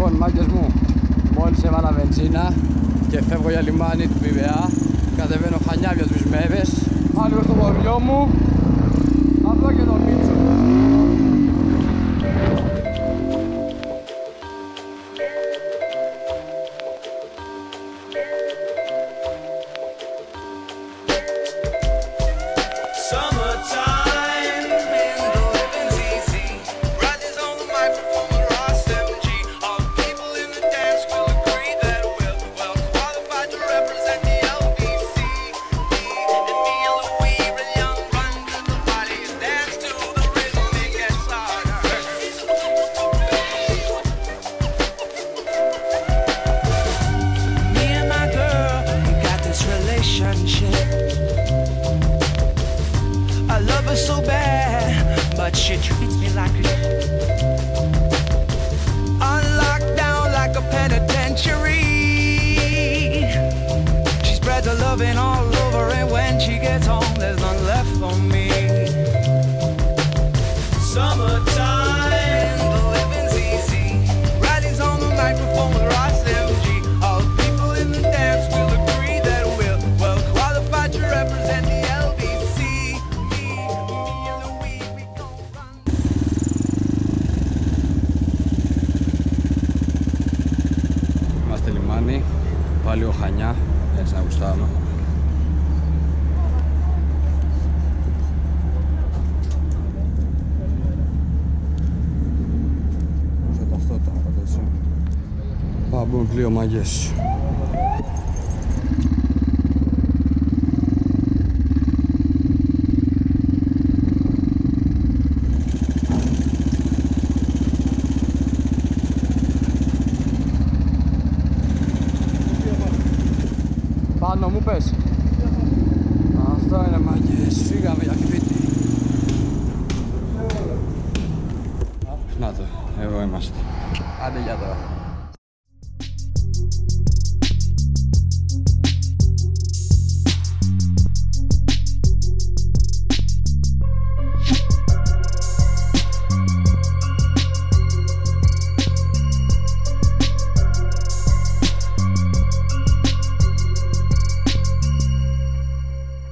Λοιπόν, μάγκες μου, μόλις έβαλα βενζίνα και φεύγω για λιμάνι του Πειραιά. Κατεβαίνω Χανιά για τους Μέβες. Άλλο στο χωριό μου. Αυτό και το Μίτσο. I love her so bad, but she treats me like a on lockdown like a penitentiary. She spreads her loving all over, and when she gets home, there's none left for me. Summertime, the living's easy. Riley's on the microphone with Ross MG. All the people in the dance will agree that we're well qualified to represent the LBC. Me and Louis, we gon' run. Είμαστε λιμάνι, πάλι ο Χανιά, έτσι να γουστάμε. Πάμε κλείο μάγκες. Πάνω μου πες. Αυτό είναι μάγκες. Φύγαμε για σπίτι. Να το, εδώ είμαστε. Άντε για τώρα.